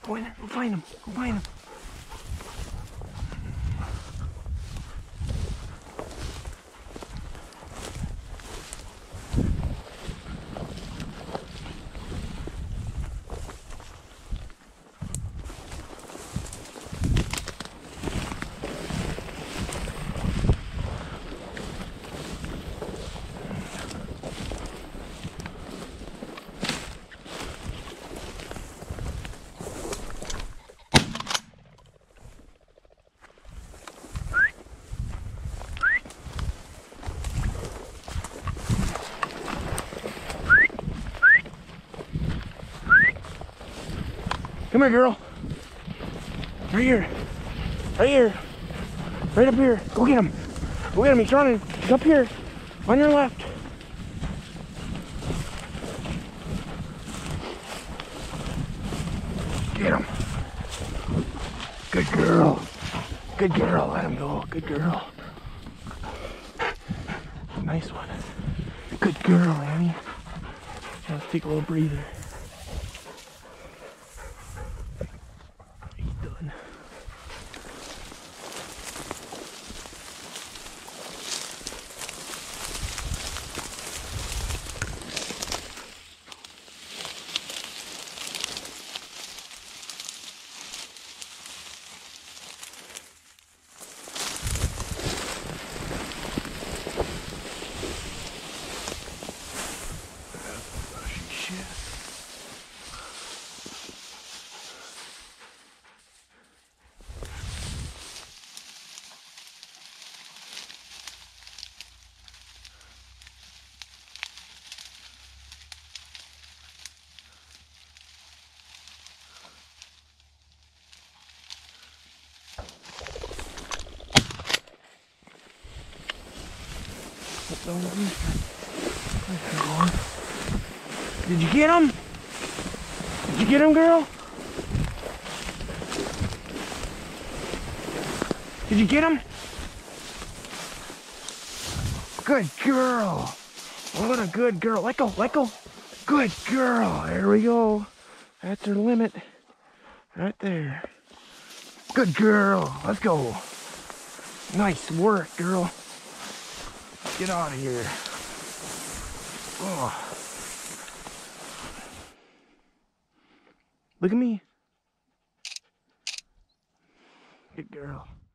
Go in there. Go find him. Go find him. Come here, girl. Right here. Right here. Right up here. Go get him. Go get him. He's running. He's up here. On your left. Get him. Good girl. Good girl. Let him go. Good girl. Nice one. Good girl, Annie. Let's take a little breather. Did you get him? Did you get him, girl? Did you get him? Good girl. What a good girl. Let go, let go. Good girl. There we go. That's her limit. Right there. Good girl. Let's go. Nice work, girl. Get out of here. Oh. Look at me. Good girl.